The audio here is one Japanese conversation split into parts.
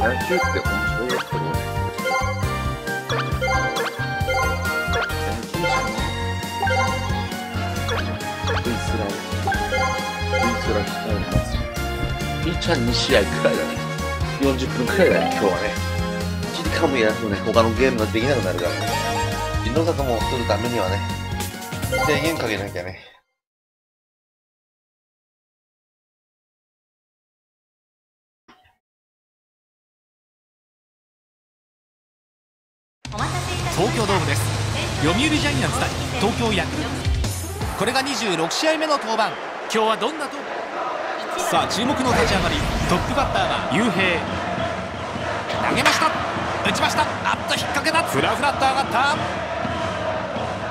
野球って面白いやつだろ。野球じゃん。フイスラ控えます。ピッチャー2試合くらいだね。40分くらいだね、今日はね。1時間もやるとね、他のゲームができなくなるからね。人狼坂も取るためにはね、制限かけなきゃね。 東京ドームです。読売ジャイアンツ対東京ヤクルト。これが26試合目の登板。今日はどんなとさあ注目の立ち上がり。トップバッターは雄平。投げました、打ちました。あっと引っ掛けた。フラフラっと上がった。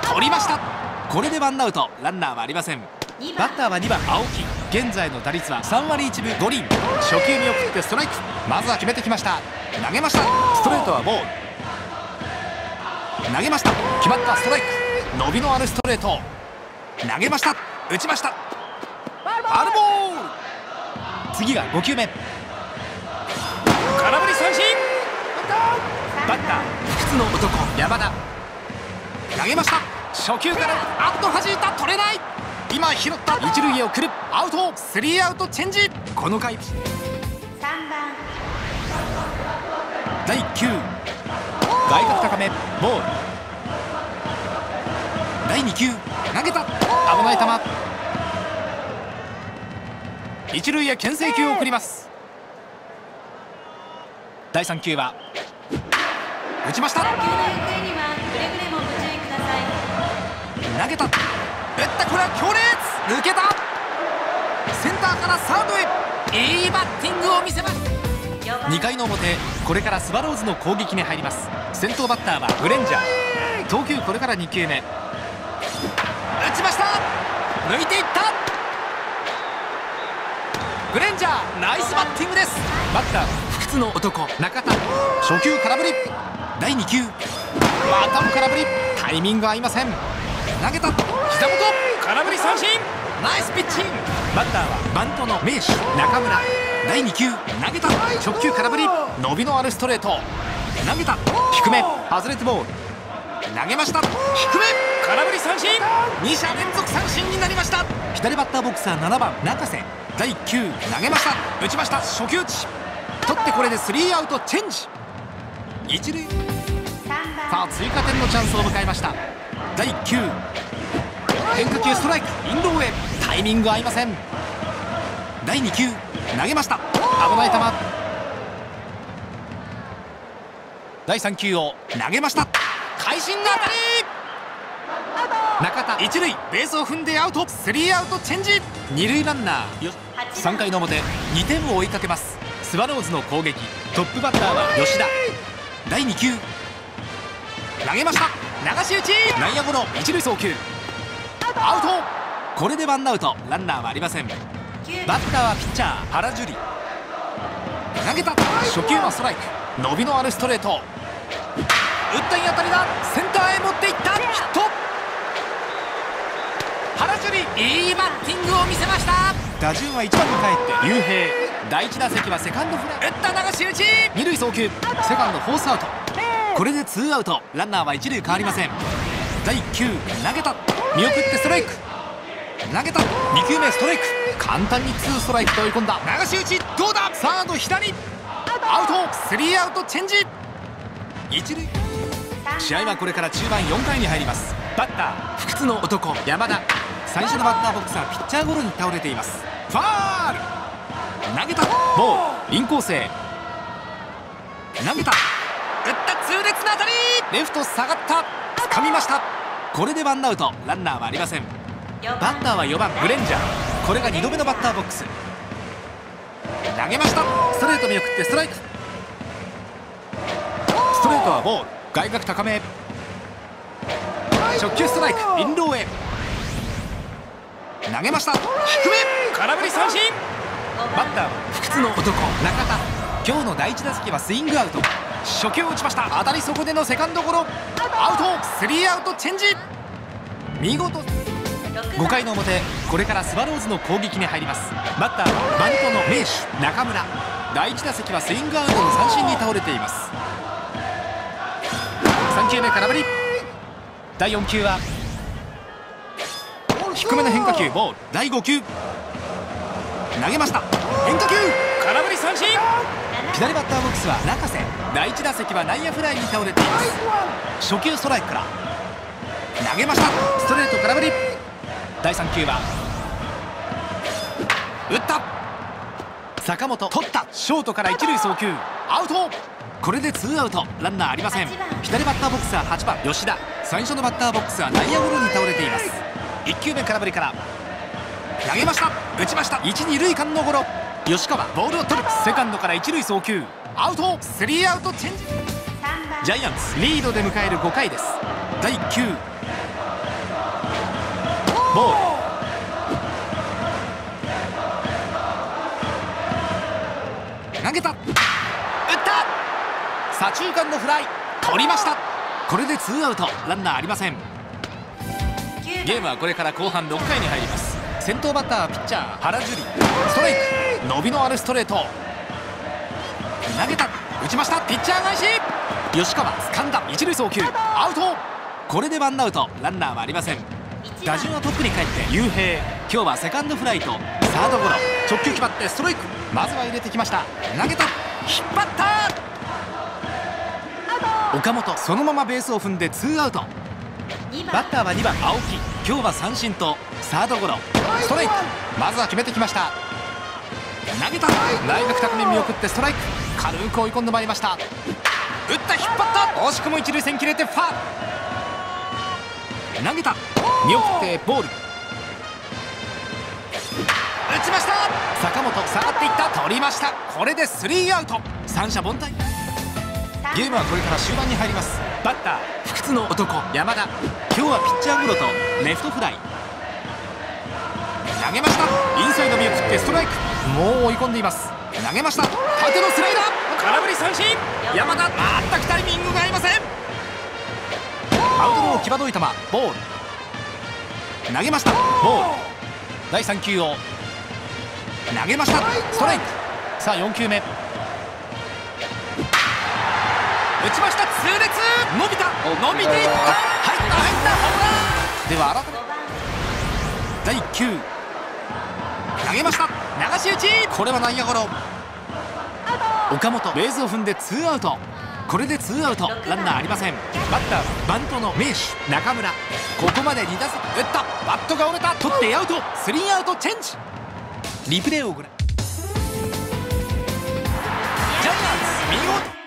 取りました。これでワンアウト、ランナーはありません。バッターは2番青木。現在の打率は3割1分5厘。初球見送ってストライク。まずは決めてきました。投げました。ストレートはボール。投げました。決まった。ストライク。伸びのあるストレート。投げました。打ちました。ファウルボール。次が5球目。空振り三振。バッター不屈の男山田。投げました。初球からあっと弾いた。取れない。今拾った。一塁へ送る。アウト。スリーアウトチェンジ。この回3番第1球。外角高めボール。第2球投げた。危ない球。一塁へ牽制球を送ります。第3球は打ちました。投げた。打った。これは強烈。抜けた。センターからサードへ。いいバッティングを見せます。2回の表、これからスワローズの攻撃に入ります。先頭バッターはグレンジャー。投球これから2球目。打ちました。抜いていった。グレンジャーナイスバッティングです。バッター不屈の男中田。初球空振り。第2球またも空振り。タイミング合いません。投げた。膝元。空振り三振。ナイスピッチング。バッターはバントの名手中村。第2球投げた。直球空振り。伸びのあるストレート。投げた。低め外れてボール。投げました。低め空振り三振。2者連続三振になりました。左バッターボックスは7番中瀬。第1球投げました。打ちました。初球打ち。取ってこれでスリーアウトチェンジ。一塁。さあ追加点のチャンスを迎えました。第1球変化球ストライク。インローへ。タイミング合いません。第2球投げました。危ない球。第3球を投げました。会心の当たり。中田一塁ベースを踏んでアウト。スリーアウトチェンジ。二塁ランナー3回の表2点を追いかけますスワローズの攻撃。トップバッターは吉田。第2球投げました。流し打ち。内野ゴロ。一塁送球アウト。これでワンアウト、ランナーはありません。バッターはピッチャー原樹里。投げた。初球はストライク。伸びのあるストレート。打ったいい当たりだ。センターへ持っていった。ヒット。原樹里いいバッティングを見せました。打順は1番に帰って雄平。第1打席はセカンドフライ。打った流し打ち。二塁送球。セカンドフォースアウト。これで2アウト、ランナーは1塁変わりません。第1球投げた。見送ってストライク。投げた。2球目ストライク。簡単に2ストライクと追い込んだ。流し打ちどうだ。サード左アウト。スリーアウトチェンジ。一塁。試合はこれから中盤4回に入ります。バッター不屈の男山田。最初のバッターボックスはピッチャーゴロに倒れています。ファール。投げた。ボールインコースへ。投げた。打った痛烈な当たり。レフト下がった。掴みました。これでワンアウト、ランナーはありません。バッターは4番グレンジャー。これが2度目のバッターボックス。投げました。ストレート見送ってストライク。ストレートはボール。外角高め。直球ストライク。インローへ。投げました。低め空振り三振。バッターは不屈の男中田。今日の第1打席はスイングアウト。初球を打ちました。当たりそこでのセカンドゴロ。アウト。スリーアウトチェンジ。見事。5回の表、これからスワローズの攻撃に入ります。バッターはバントの名手中村。 第1打席はスイングアウトの三振に倒れています。3球目空振り。第4球は低めの変化球ボール。第5球投げました。変化球空振り三振。左バッターボックスは中瀬。第1打席は内野フライに倒れています。初球ストライクから投げました。ストレート空振り。第3球は打った。坂本取った。ショートから一塁送球アウト。これでツーアウト、ランナーありません。左バッターボックスは8番吉田。最初のバッターボックスは内野ゴロに倒れています。1球目空振りから投げました。打ちました。1、2塁間のゴロ。吉川ボールを取る。セカンドから一塁送球アウト。スリーアウトチェンジ。ジャイアンツリードで迎える5回です。第1球ボール。投げた。打った。左中間のフライ取りました。これでツーアウト、ランナーありません。ゲームはこれから後半6回に入ります。先頭バッターはピッチャー原樹里。ストライク。伸びのあるストレート投げた。打ちました。ピッチャー返し。吉川掴んだ。一塁送球アウト。これでワンアウト、ランナーはありません。打順はトップに帰って雄平。今日はセカンドフライとサードゴロ。直球決まってストライク。まずは入れてきました。投げた。引っ張った。岡本そのままベースを踏んでツーアウト。バッターは2番青木。今日は三振とサードゴロ。ストライク。まずは決めてきました。投げた。内角高め見送ってストライク。軽く追い込んでまいりました。打った。引っ張った。惜しくも一塁線切れてファウル。投げた。見送ってボール。打ちました。坂本下がっていった。取りました。これでスリーアウト、三者凡退。ゲームはこれから終盤に入ります。バッター不屈の男山田。今日はピッチャーゴロとレフトフライ。投げました。インサイド見送ってストライク。もう追い込んでいます。投げました。縦のスライダー空振り三振。山田全くタイミングが合いません。アウトロー際どい球ボール。投げました。ボール。第3球を投げました。ストライク。さあ4球目打ちました。痛烈。伸びた。伸びていった。入った。ホームラン。では改め第1球投げました。流し打ち。これは内野ゴロ。岡本ベースを踏んでツーアウト。これでツーアウト、ランナーありません。バッターはバントの名手中村。ここまで2打席打った。バットが折れた。取ってアウト。スリーアウトチェンジ。リプレイをご覧。ジャイアンツ見事。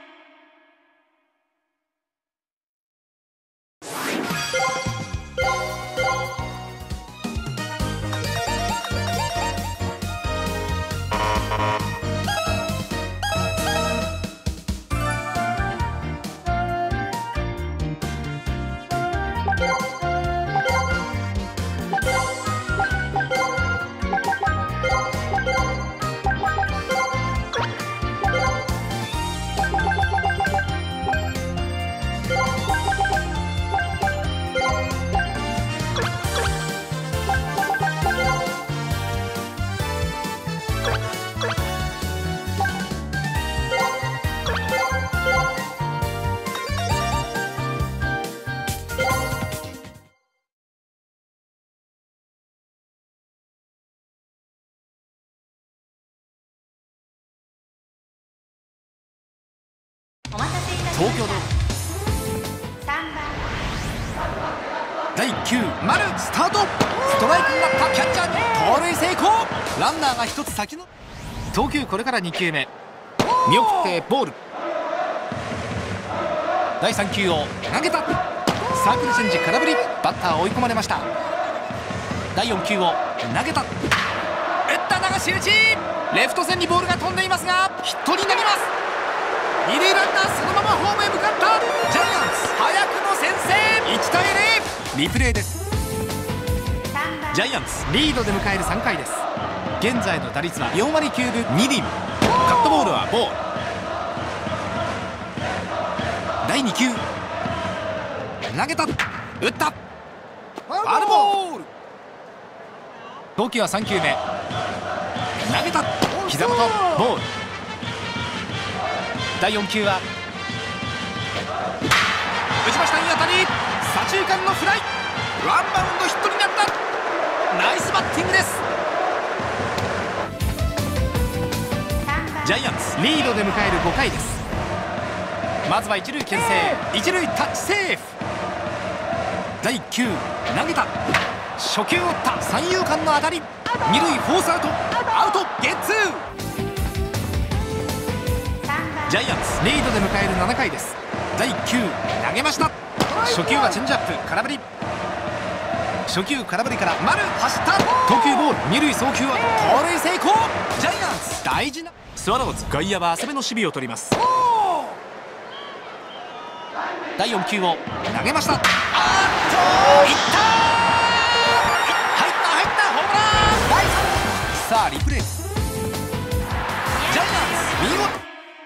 東京ドーム第1球丸スタート。ストライクになったキャッチャーに盗塁成功。ランナーが1つ先の投球。これから2球目見送ってボール。第3球を投げた。サークルチェンジ空振り。バッター追い込まれました。第4球を投げた。打った流し打ち。レフト線にボールが飛んでいますがヒットになります。二塁ランナーそのままホームへ向かった。ジャイアンツ早くも先制。1対0。リプレイです。ジャイアンツリードで迎える3回です。現在の打率は4割9分2厘。カットボールはボール。第2球投げた。打った。ファウルボール。投球は3球目投げた。膝元ボール。 第4球は打ちました。いい当たり、左中間のフライ、ワンバウンドヒットになった。ナイスバッティングです。ジャイアンツリードで迎える5回です。まずは一塁牽制、一塁タッチセーフ。第1球投げた、初球を打った、三遊間の当たり、二塁フォースアウト、アウトゲッツー。ジャイアンツリードで迎える7回です。第1球投げました。初球はチェンジアップ、空振り。初球空振りから丸走った、投球ボール、二塁送球は盗塁成功。ジャイアンツ大事なスワローズ、外野は浅めの守備を取ります。第4球を投げました。いったー、入ったホームラン。さあリプレイ。ジャイアンツ見事。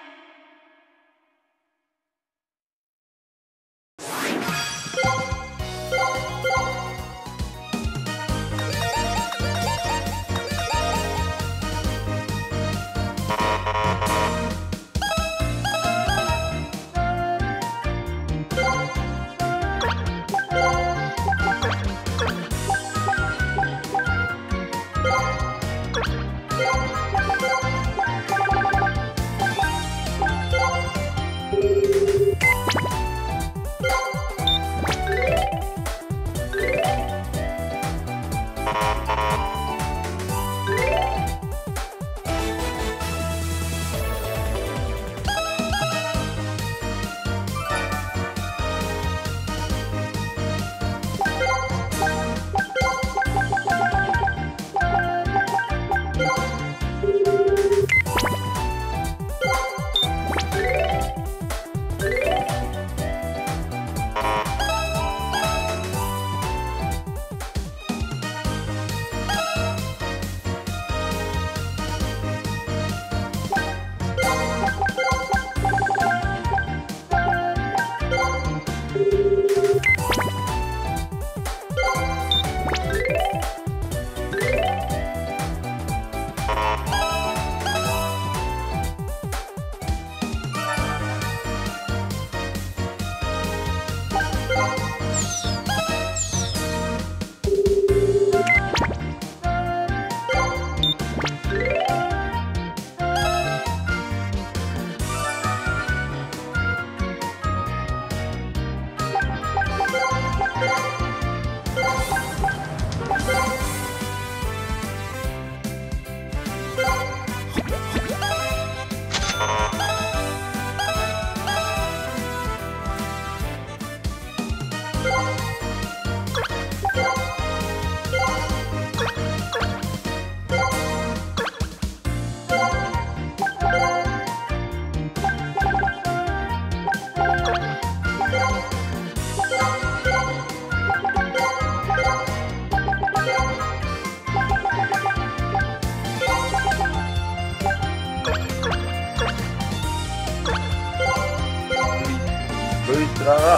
こいつらが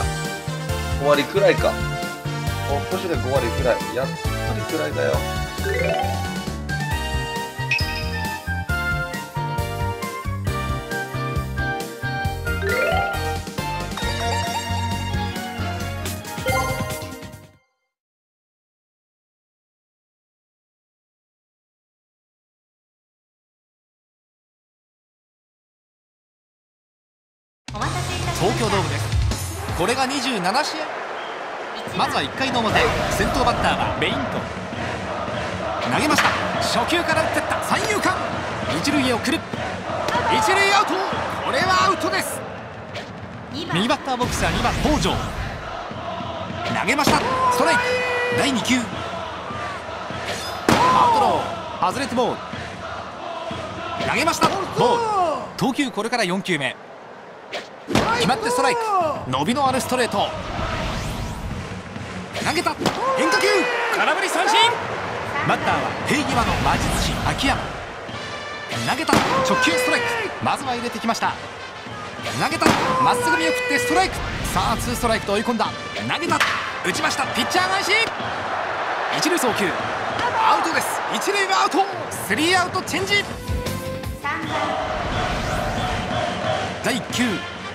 5割くらいか。星で5割くらい。やっぱりくらいだよ。 東京ドームです。これが27試合。まずは1回の表、先頭バッターはベイント。投げました。初球から打っていった三遊間、一塁へ送る、一塁アウト。これはアウトです。右バッターボックスは2番北條。投げました。ストライク。第2球アウトロー、外れてボール。投げました。ボール。投球これから4球目。決まってストライク。伸びのあるストレート。投げた。変化球、空振り三振。バッターは平際の魔術師秋山。投げた。直球ストライク。まずは入れてきました。投げた。まっすぐ見送ってストライク。さあツーストライクと追い込んだ。投げた。打ちました。ピッチャー返し。一塁送球アウトです。一塁はアウト。スリーアウトチェンジ。 第1球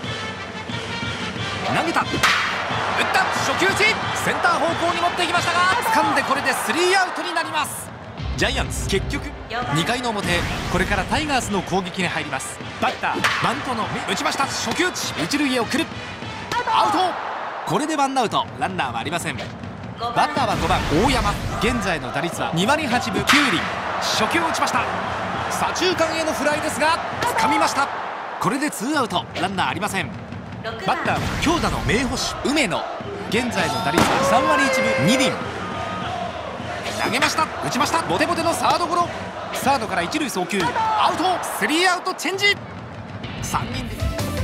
投げた、打った初球打ち、センター方向に持っていきましたが掴んで、これでスリーアウトになります。ジャイアンツ結局2回の表、これからタイガースの攻撃に入ります。バッターバントの打ちました、初球打ち、一塁へ送る、アウト。これでワンアウト、ランナーはありません。バッターは5番大山、現在の打率は2割8分9厘。初球を打ちました、左中間へのフライですが掴みました。これでツーアウト、ランナーありません。バッターは強打の名捕手梅野、現在の打率は3割1分2厘。投げました、打ちました、ボテボテのサードゴロ、サードから一塁送球、アウト、スリーアウトチェンジ。3人で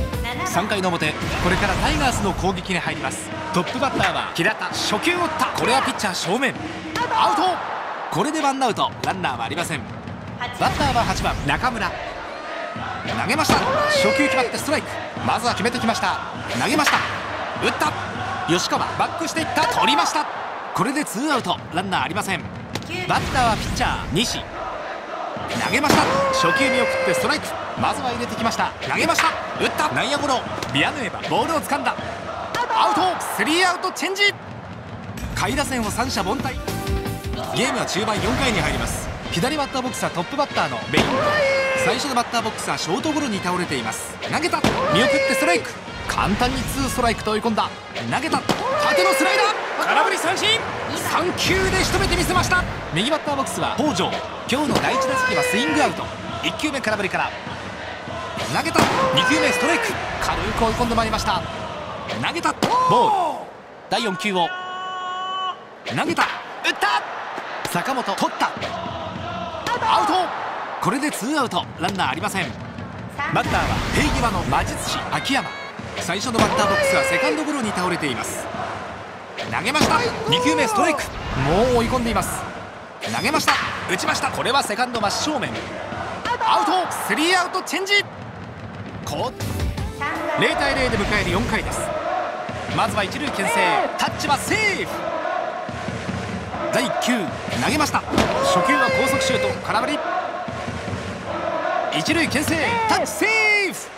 3回の表、これからタイガースの攻撃に入ります。トップバッターは平田、初球を打った、これはピッチャー正面、アウト。これでワンアウト、ランナーはありません。バッターは8番中村、投げました、初球決まってストライク、まずは決めてきました。投げました、打った、吉川バックしていった、取りました。これでツーアウト、ランナーありません。バッターはピッチャー西、投げました、初球見送ってストライク、まずは入れてきました。投げました、打った、内野ゴロ、ビアヌエバボールを掴んだ、アウト、スリーアウトチェンジ。下位打線を三者凡退。ゲームは中盤4回に入ります。左バッターボックスはトップバッターのベイン、最初のバッターボックスはショートゴロに倒れています。投げた、見送ってストライク、簡単にツーストライクと追い込んだ、投げた、縦のスライダー、空振り三振、3球で仕留めてみせました。右バッターボックスは北条、今日の第1打席はスイングアウト、1球目空振りから投げた、2球目ストライク、軽く追い込んでまいりました。投げた、ボール、第4球を投げた、打った、坂本取った、アウト。これでツーアウト、ランナーありません。バッターは平際の魔術師秋山、最初のバッターボックスはセカンドゴロに倒れています。投げました、2球目ストライク、もう追い込んでいます。投げました、打ちました、これはセカンド真正面、アウト、スリーアウトチェンジ。0対0で迎える4回です。まずは一塁牽制、タッチはセーフ。第1球投げました、初球は高速シュート、空振り、一塁牽制、タッチセーフ。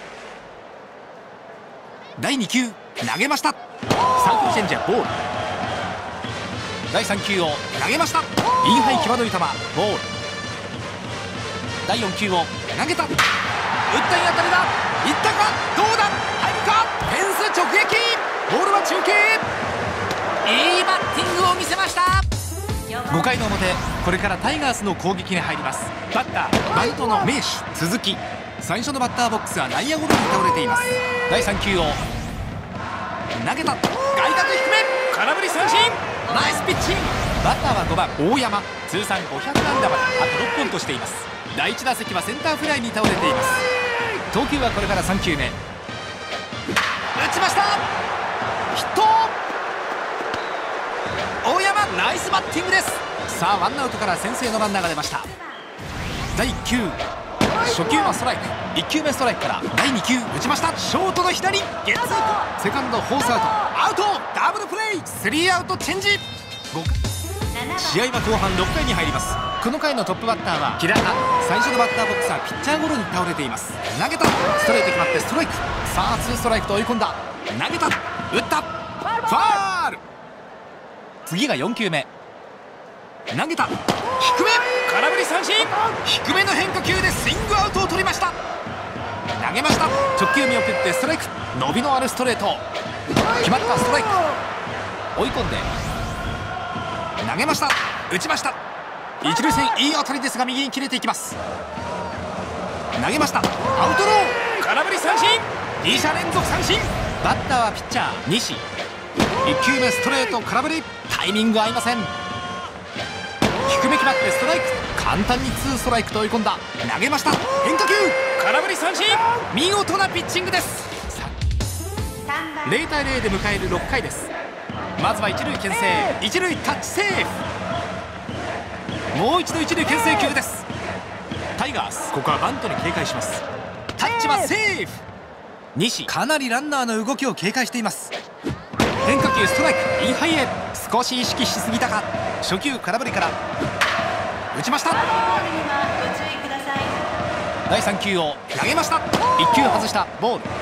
第2球投げました、サークルチェンジャーボール。第3球を投げました、インハイ際どい球、ボール。第4球を投げた、打った、いい当たりだ、いったか、どうだ、入るか、フェンス直撃、ボールは中継。いいバッティングを見せました。5回の表、これからタイガースの攻撃に入ります。バッターバントの名手鈴木、最初のバッターボックスは内野ゴロに倒れています。第3球を投げた、外角低め、空振り三振、ナイスピッチング。バッターは5番大山、通算500安打まであと6本としています。第1打席はセンターフライに倒れています。投球はこれから3球目、打ちました、ヒット。大山ナイスバッティングです。さあワンアウトから先制のランナーが出ました。第1球初球はストライク、1球目ストライクから第2球打ちました、ショートの左ゲッツー、セカンドフォースアウト、アウト、ダブルプレー、スリーアウトチェンジ。試合は後半6回に入ります。この回のトップバッターは平田、最初のバッターボックスはピッチャーゴロに倒れています。投げた、ストレート決まってストライク、さあツーストライクと追い込んだ、投げた、打った、ファール。次が4球目、投げた、低め、空振り三振、低めの変化球でスイングアウトを取りました。投げました、直球見送ってストライク、伸びのあるストレート、決まった、ストライク、追い込んで投げました、打ちました、一塁線いい当たりですが右に切れていきます。投げました、アウトロー、空振り三振、2者連続三振。バッターはピッチャー西、1球目ストレート空振り、タイミング合いません。低め決まってストライク、簡単にツーストライクと追い込んだ、投げました、変化球、空振り三振、見事なピッチングです。0対0で迎える6回です。まずは一塁牽制、一塁タッチセーフ。もう一度一塁牽制球です。タイガースここはバントに警戒します。タッチはセーフ。西かなりランナーの動きを警戒しています。変化球ストライク、インハイへ少し意識しすぎたか、初球空振りから打ちました。バ第3球を投げました。1球外したボール。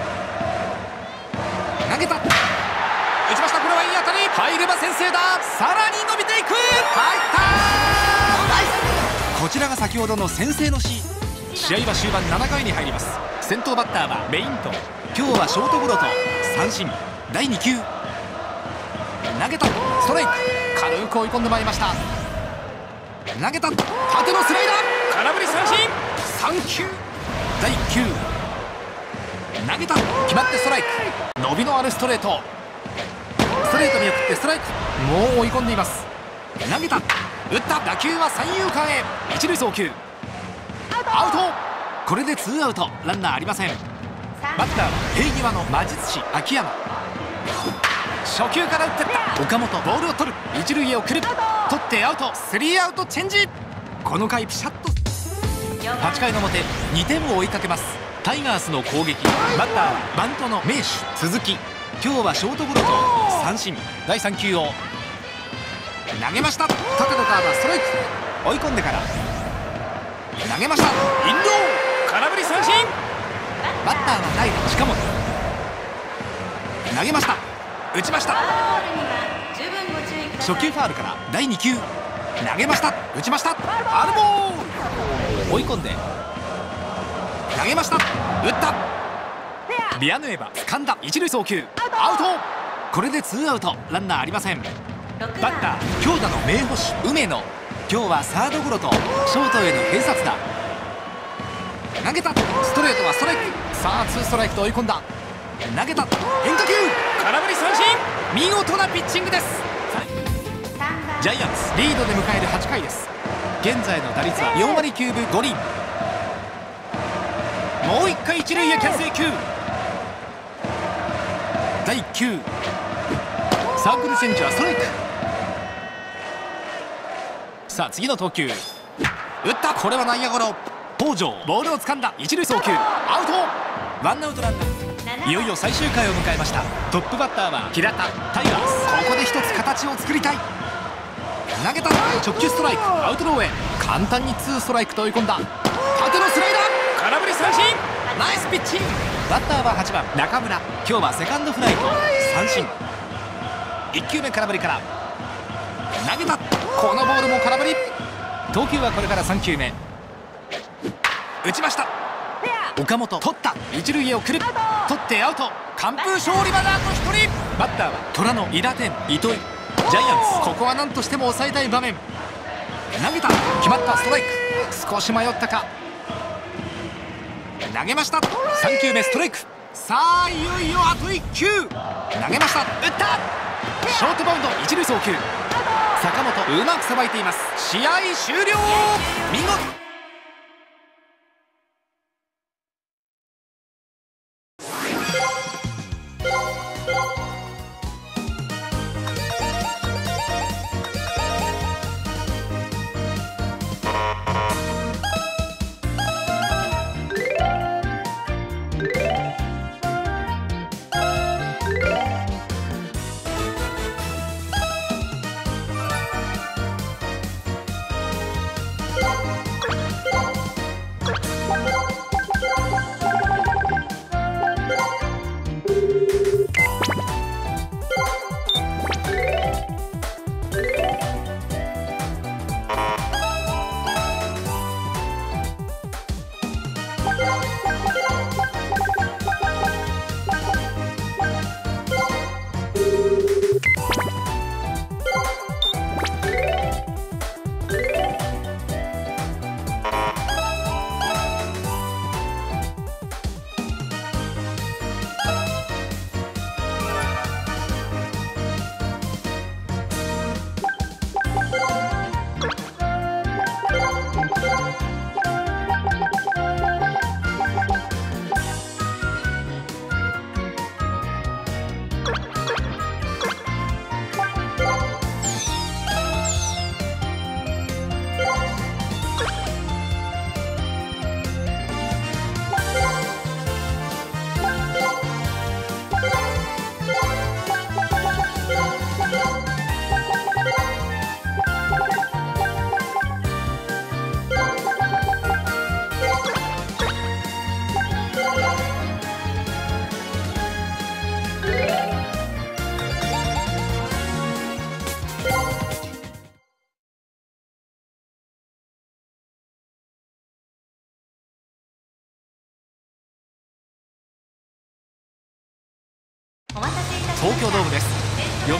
投げた、打ちました。これはいい当たり、入れば先制だ。さらに伸びていく、入った。こちらが先ほどの先制のシーン。試合は終盤7回に入ります。先頭バッターはメイント。今日はショートゴロと三振。第2球投げた、ストライク。軽く追い込んでまいりました。投げた、縦のスライダー、空振り三振。3球、第1球投げた、決まってストライク。伸びのあるストレート、ストレート見送ってストライク。もう追い込んでいます。投げた、打った、打球は三遊間へ。一塁送球、アウト。これでツーアウト、ランナーありません。バッターは平際の魔術師秋山。初球から打ってった。岡本ボールを取る、一塁へ送る、取ってアウト。スリーアウトチェンジ。この回ピシャッと。8回の表、2点を追いかけますタイガースの攻撃。バッターはバントの名手鈴木。今日はショートゴロと三振。第3球を投げました。縦のカーブ、ストライク。追い込んでから投げました。インロー、空振り三振。バッターは代打近本。投げました、打ちました。初球ファウルから第2球投げました、打ちました。アルボール、追い込んで投げました、打った。ビアヌエバ掴んだ、一塁送球、アウト。これでツーアウト、ランナーありません。バッター強打の名捕手梅野。今日はサードゴロとショートへの併殺打。投げた、ストレートはストライク。さあツーストライクと追い込んだ。投げた、変化球、空振り三振。見事なピッチングです。ジャイアンツリードで迎える8回です。現在の打率は4割9分5厘。もう1回一塁へ牽制球。第1球サークルチェンジはストライク。さあ次の投球、打った、これは内野ゴロ。北條ボールを掴んだ、一塁送球、アウト。ワンアウトランナー。いよいよ最終回を迎えました。トップバッターは平田タイガース。ここで一つ形を作りたい。投げた、直球ストライク、アウトローへ。簡単にツーストライクと追い込んだ。縦のスライダー、空振り三振。ナイスピッチング。バッターは8番中村。今日はセカンドフライと三振。1球目空振りから投げた、このボールも空振り。投球はこれから3球目、打ちました。岡本取った、一塁へ送る、取ってアウト。完封勝利まであと1人。バッターは虎の韋駄天糸井。ジャイアンツここは何としても抑えたい場面。投げた、決まった、ストライク。少し迷ったか、投げました。3球目ストライク。さあいよいよあと1球。投げました、打った。ショートバウンド、一塁送球。坂本うまくさばいています。試合終了。見事。 東京ドームです。読売、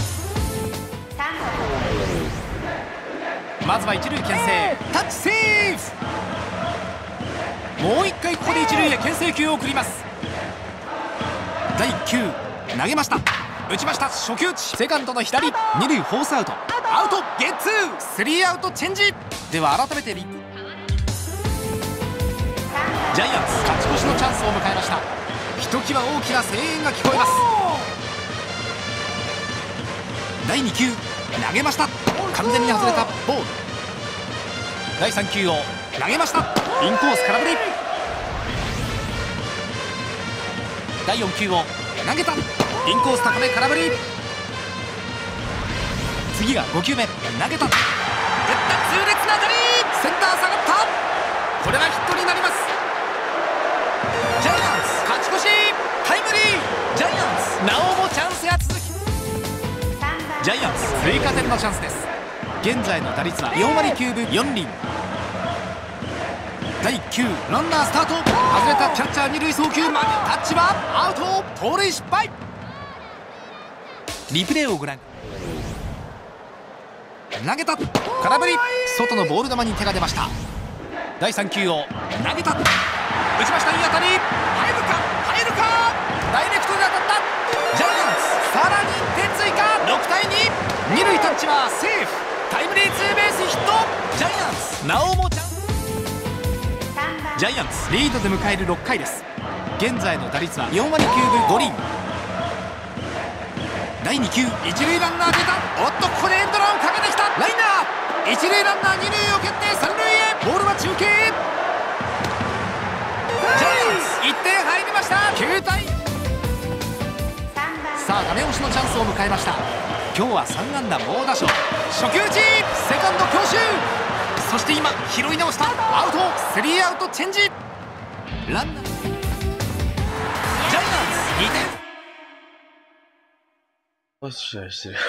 まずは一塁牽制、タッチセーフ。もう1回ここで一塁へ牽制球を送ります。第1球投げました、打ちました、初球打ち、セカンドの左、二塁フォースアウト、アウト、ゲッツー、スリーアウトチェンジ。では改めてリプ、ジャイアンツ勝ち越しのチャンスを迎えました。ひときわ大きな声援が聞こえます。第2球投げました、完全に外れたボール。第3球を投げました、インコース空振り。第4球を投げた、インコース高め空振り。次が5球目、投げた、打った、痛烈な当たり、センター下がった。これがヒットになります。ジャイアンツ勝ち越し、タイムリー。ジャイアンツなおもチャンスが続き、ジャイアンツ追加点のチャンスです。現在の打率は4割9分4厘。第1球ランナースタート、外れた、キャッチャー二塁送球、タッチはアウト、盗塁失敗。リプレイをご覧。投げた、空振り、外のボール球に手が出ました。第3球を投げた、打ちました、いい当たり、入るか入るか、ダイレクトで当たった。ジャイアンツさらに1点追加、6対2。二塁タッチはセーフ、タイムリーツーベースヒット。ジャイアンツなおもチャンス。ジャイアンツリードで迎える6回です。現在の打率は4割9分5厘。第2球一塁ランナー出た、おっとここでエンドランをかけてきた、ライナー、一塁ランナー二塁を蹴って三塁へ、ボールは中継。ジャイアンツ1点入りました、9対。さあダメ押しのチャンスを迎えました。今日は3安打猛打賞、初球打ち、セカンド強襲、そして今拾い直した、アウト、スリーアウトチェンジ。ランナー、ジャイアンツ2点。 よし、試合してる。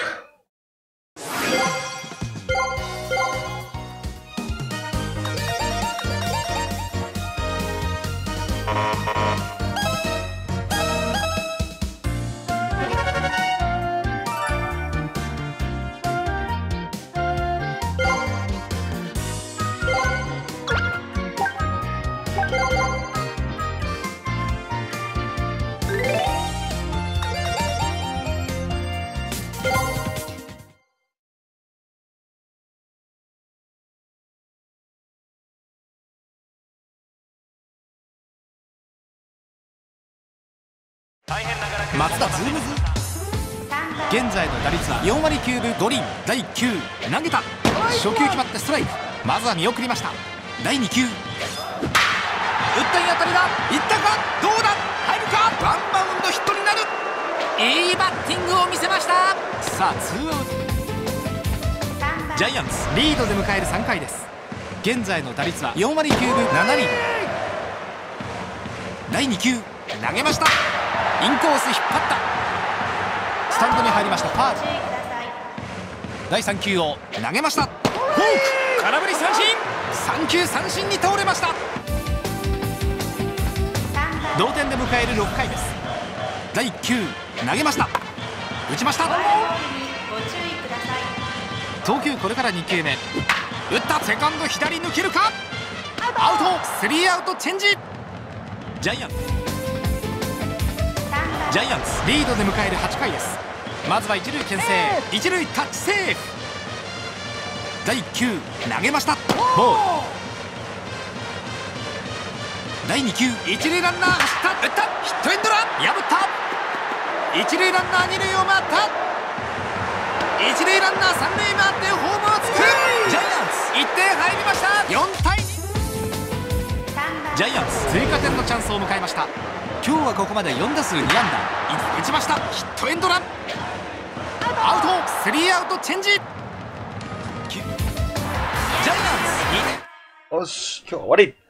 松田ズームズ、現在の打率は4割9分5厘。第1球投げた、初球決まってストライク、まずは見送りました。第2球打ったいい当たりだ、いったか、どうだ、入るか、ワンバウンドヒットになる。いいバッティングを見せました。さあツーアウト。ジャイアンツリードで迎える3回です。現在の打率は4割9分7厘。第2球投げました、インコース引っ張った、スタンドに入りました、ファウル。第3球を投げました、フォーク、空振り三振、3球三振に倒れました。同点で迎える6回です。第1球投げました、打ちました、投球これから2球目、打った、セカンド左抜けるか、アウト、スリーアウトチェンジ。ジャイアンツリードで迎える8回です。まずは一塁牽制、一塁タッチセーフ。第1球投げました、ボール。第2球一塁ランナー走った、打った、ヒットエンドラン、破った、一塁ランナー二塁を回った、一塁ランナー三塁回ってホームを作る。ジャイアンツ1点入りました、4対2。ジャイアンツ追加点のチャンスを迎えました。今日はここまで4打数2安打、打ちました、ヒットエンドラン、アウト、スリーアウトチェンジ。ジャイアンツ2点。 よし、今日は終わり。